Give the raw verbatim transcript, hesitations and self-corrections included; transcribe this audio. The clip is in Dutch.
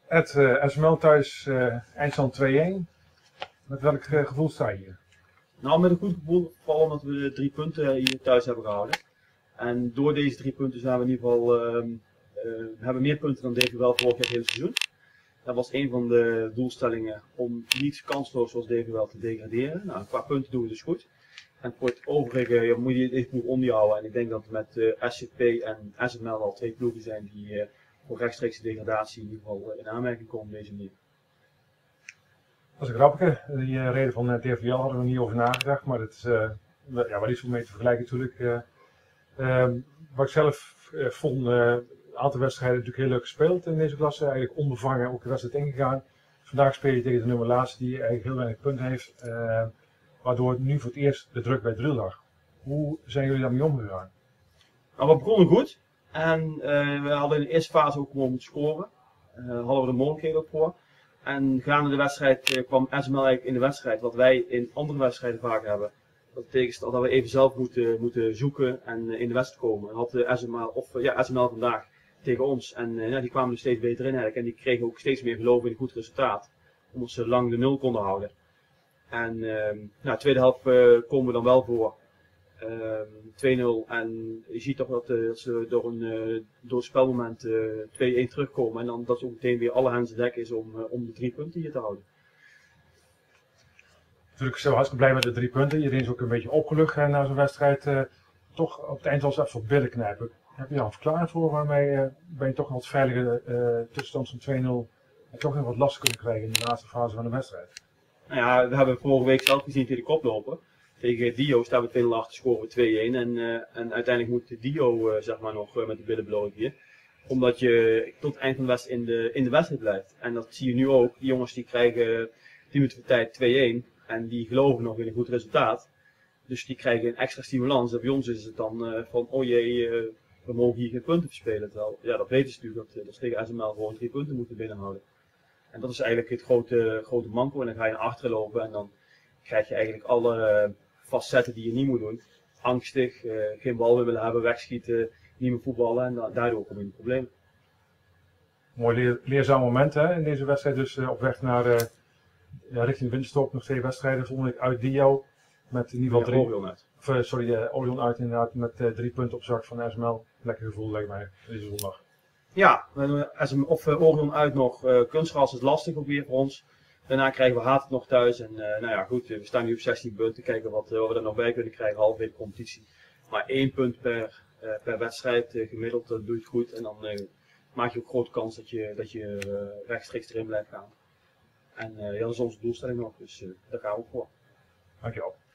Ed, uh, S M L thuis, uh, eindstand twee-een. Met welk uh, gevoel sta je hier? Nou, met een goed gevoel, vooral omdat we de drie punten hier thuis hebben gehouden. En door deze drie punten zijn we in ieder geval, uh, uh, hebben meer punten dan D V L vorig jaar het hele seizoen. Dat was een van de doelstellingen om niet kansloos zoals D V L te degraderen. Nou, qua punten doen we dus goed. En voor het overige ja, moet je dit ploeg om je houden. En ik denk dat met uh, S C P en S M L al twee ploegen zijn die uh, voor rechtstreekse degradatie in ieder geval uh, in aanmerking komen op deze manier. Dat is een grappige. Die uh, reden van uh, D V L hadden we niet over nagedacht, maar het is uh, ja, waar is om mee te vergelijken natuurlijk. Uh, uh, wat ik zelf uh, vond, uh, een aantal wedstrijden natuurlijk heel leuk gespeeld in deze klasse. Eigenlijk onbevangen ook de wedstrijd ingegaan. Vandaag speel je tegen de nummer laatste die eigenlijk heel weinig punten heeft. Uh, waardoor nu voor het eerst de druk bij Driel lag. Hoe zijn jullie daarmee omgegaan? Nou, we begonnen goed. En uh, we hadden in de eerste fase ook gewoon moeten scoren. Uh, hadden we de mogelijkheden ook voor. En gaande de wedstrijd uh, kwam S M L eigenlijk in de wedstrijd, wat wij in andere wedstrijden vaak hebben. Dat betekent dat we even zelf moeten, moeten zoeken en uh, in de wedstrijd komen. En had uh, S M L, of, uh, ja, S M L vandaag tegen ons. En uh, ja, die kwamen er steeds beter in eigenlijk. En die kregen ook steeds meer geloof in een goed resultaat. Omdat ze lang de nul konden houden. En uh, nou, de tweede helft uh, komen we dan wel voor. Uh, twee-nul en je ziet toch dat, uh, dat ze door een uh, door het spelmoment uh, twee-een terugkomen en dan dat het ook meteen weer alle hands aan dek is om, uh, om de drie punten hier te houden. Natuurlijk zo hartstikke blij met de drie punten. Iedereen is ook een beetje opgelucht uh, na zo'n wedstrijd. Uh, toch op het eind was het even voor billen knijpen. Heb je daar een verklaring voor waarmee uh, ben je toch een wat veilige uh, tussenstand van twee-nul en toch nog wat last kunnen krijgen in de laatste fase van de wedstrijd? Nou ja, we hebben vorige week zelf gezien tegen de koploper. Tegen Dio staan we twee-nul achter, scoren we twee-een en, uh, en uiteindelijk moet Dio uh, zeg maar nog uh, met de billen bloot hier. Omdat je tot het eind van de wedstrijd in de, in de wedstrijd blijft. En dat zie je nu ook. Die jongens die krijgen tien minuten voor tijd twee-een en die geloven nog in een goed resultaat. Dus die krijgen een extra stimulans. En bij ons is het dan uh, van oh jee, uh, we mogen hier geen punten verspelen. Terwijl, ja, dat weten ze natuurlijk dat, dat ze tegen S M L gewoon drie punten moeten binnenhouden. En dat is eigenlijk het grote, grote manko. En dan ga je naar achteren lopen en dan krijg je eigenlijk alle uh, facetten die je niet moet doen. Angstig, uh, geen bal willen hebben, wegschieten, niet meer voetballen en da daardoor kom je in problemen. Mooi leer, leerzaam moment hè, in deze wedstrijd. Dus uh, op weg naar uh, ja, richting winterstop nog twee wedstrijden. Volgende week uit Dio met in ieder geval Ja, drie. Orion uit. Of, uh, sorry, uh, Orion uit inderdaad met uh, drie punten op zak van S M L. Lekker gevoel lijkt mij deze zondag. Ja, of uh, Orion uit nog. Uh, kunstgras is lastig ook weer voor ons. Daarna krijgen we Haat nog thuis. En uh, nou ja, goed, we staan nu op zestien punten. Kijken wat, uh, wat we er nog bij kunnen krijgen, halverwege de competitie. Maar één punt per, uh, per wedstrijd uh, gemiddeld, dat doe je het goed. En dan uh, maak je ook grote kans dat je, dat je uh, rechtstreeks erin blijft gaan. En uh, ja, dat is onze doelstelling nog, dus uh, daar gaan we ook voor. Dankjewel.